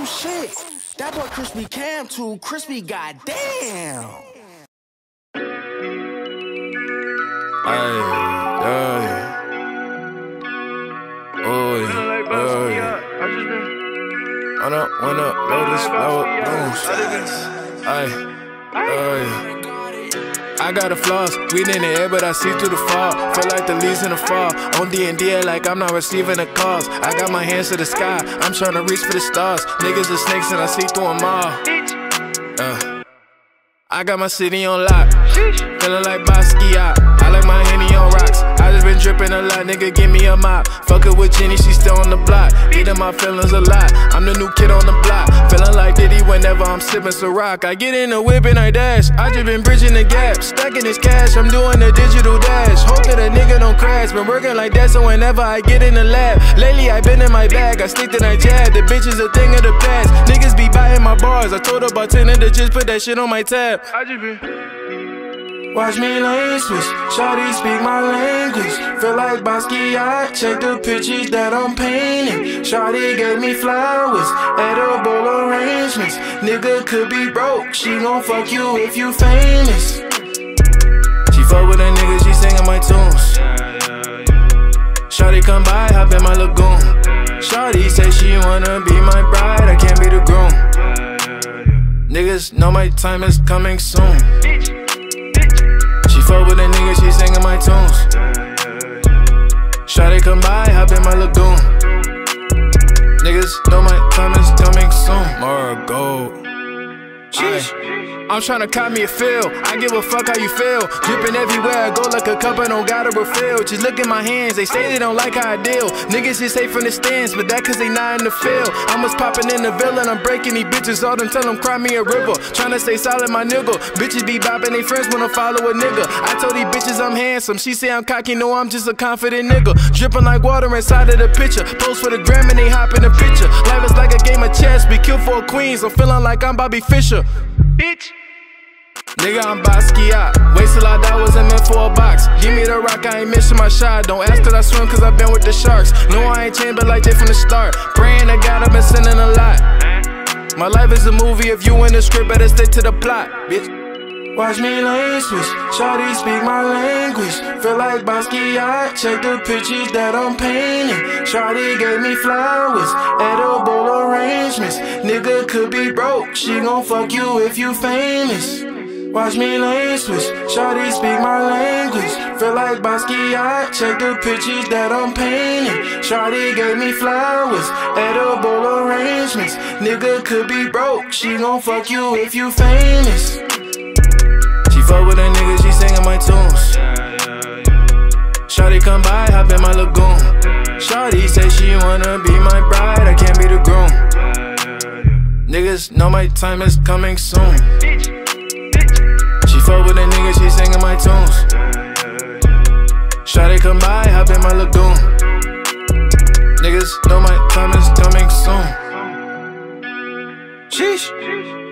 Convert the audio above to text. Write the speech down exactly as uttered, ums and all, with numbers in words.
Oh shit, that boy Crispy Cam too crispy, goddamn. Ay, ay, oy, oy. I don't wanna blow this flower blues. Ay, ay. I got the flaws, weed in the air, but I see through the fog. Feel like the leaves in the fall. On D and D, like I'm not receiving the calls. I got my hands to the sky, I'm trying to reach for the stars. Niggas are snakes and I see through them all. Uh, I got my city on lock, feeling like Basquiat. I like my Henny on rocks. I just been dripping a lot, nigga, give me a mop. Fuck it with Jenny, she still on the block. Eating my feelings a lot, I'm the new kid on the block. Feeling like Diddy whenever I'm sipping Ciroc. I get in the whip and I dash, I just been bridging the gap. Stacking this cash, I'm doing the digital dash. Hope that a nigga don't crash, been working like that so whenever I get in the lab. Lately I been in my bag, I stick to I jab. The bitch is a thing of the past, niggas be buying my bars. I told the bartender to just put that shit on my tab. I just been watch me lane switch, shawty speak my language. Feel like Basquiat, check the pictures that I'm painting. Shawty gave me flowers, edible arrangements. Nigga could be broke, she gon' fuck you if you famous. She fuck with a nigga, she singing my tunes. Shawty come by, hop in my lagoon. Shawty say she wanna be my bride, I can't be the groom. Niggas know my time is coming soon. She fuck with a nigga, she singing my tunes. Shawty come by, hop in my lagoon. Niggas know my time is coming soon. More gold. I'm tryna cop me a feel, I give a fuck how you feel. Drippin' everywhere I go like a cup, I don't gotta refill. Just look at my hands, they say they don't like how I deal. Niggas just hate from the stands, but that cause they not in the field. I'm just poppin' in the villa, I'm breaking these bitches all them, tell them cry me a river. Tryna stay solid, my nigga. Bitches be boppin', they friends wanna follow a nigga. I told these bitches I'm handsome, she say I'm cocky, no I'm just a confident nigga. Drippin' like water inside of the picture, post for the gram and they hop in the picture. Life is like a game of chess, be killed for a queen, so feeling like I'm Bobby Fischer. Bitch. Nigga, I'm Basquiat. Wasted a lot that wasn't meant for a box. Give me the rock, I ain't missing my shot. Don't ask cause I swim cause I been with the sharks. No, I ain't changed but like they from the start. Praying to God, I've been sinning a lot. My life is a movie, if you in the script, better stick to the plot, bitch. Watch me lane switch, shawty speak my language. Feel like Basquiat, check the pictures that I'm painting. Shawty gave me flowers, edible arrangements. Nigga could be broke, she gon' fuck you if you famous. Watch me lane switch, shawty speak my language. Feel like Basquiat, check the pictures that I'm painting. Shawty gave me flowers, edible arrangements. Nigga could be broke, she gon' fuck you if you famous. She fuck with a nigga, she singing my tunes. Shawty come by, hop in my lagoon. Shawty say she wanna be my bride, I can't be the groom. Niggas know my time is coming soon. She fuck with a nigga, she singing my tunes. Shawty come by, hop in my lagoon. Niggas know my time is coming soon. Sheesh.